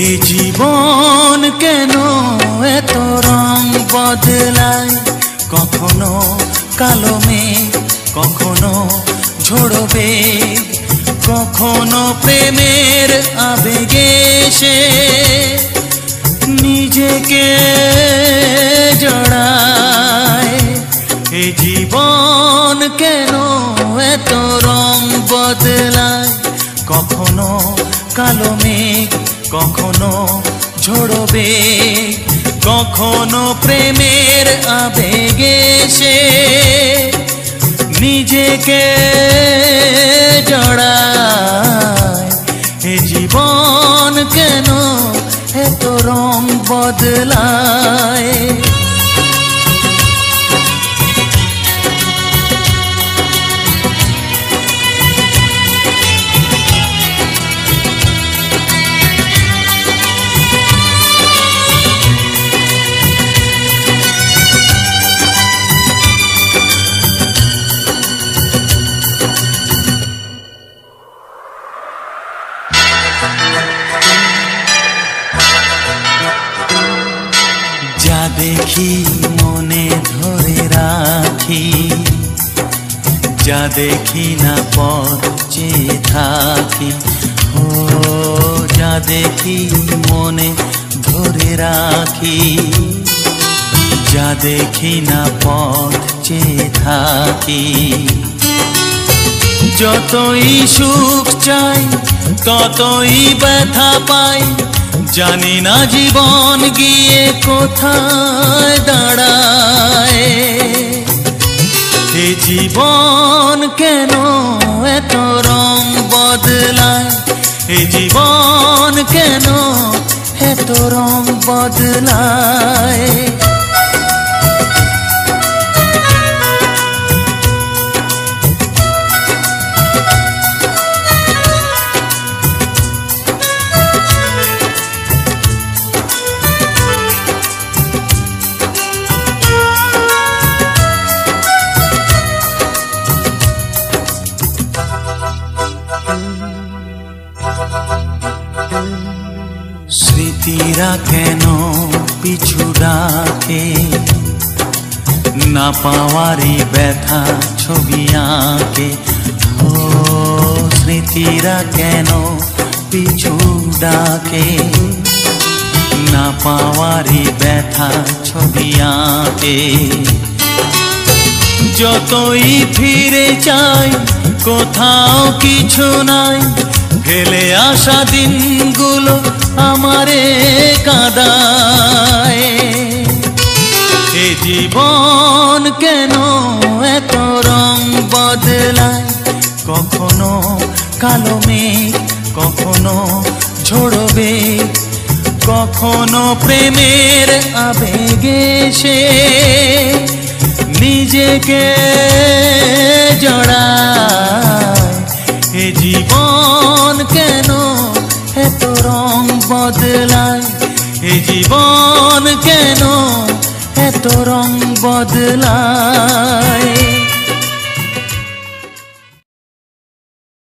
এই জীবন কেন এত রং বদলায়, কখনো কালো মেঘ, কখনো ঝোড়ো বেগ, কখনো প্রেমের আবেগে সে নিজেকে জড়ায়। এই জীবন কেন এত রং বদলায়, কখনো কালো মেঘ, কখনো ঝোড়ো বেগ, কখনো প্রেমের আবেগে সে নিজেকে জড়ায়। এ জীবন কেন এত রং বদলায়। যা দেখি মনে ধরে রাখি, যা দেখি না পথ চেয়ে থাকি। ও যা দেখি মনে ধরে রাখি, যা দেখি না পথ চেয়ে থাকি। যতই সুখ চাই ততই ব্যথা পাই, জানি না জীবন গিয়ে কোথায় দাঁড়ায়। এ জীবন কেন এত রং বদলায়, এ জীবন কেন এত রং বদলায়। স্মৃতিরা কেন পিছু ডাকে, না পাওয়ারই ব্যথা ছবি আঁকে। ও স্মৃতিরা কেন পিছু ডাকে, না পাওয়ারই ব্যথা ছবি আঁকে। যতই ফিরে চাই কোথাও কিছু নাই, ফেলে আসা দিনগুলো আমারে কাঁদায়। এ জীবন কেন এত রং বদলায়, কখনো কালো মেঘ, কখনো ঝোড়ো বেগ, কখনো প্রেমের আবেগে সে নিজেকে জড়ায়। এ জীবন কেন এত রং বদলায়, এ জীবন কেন এত রং বদলায়।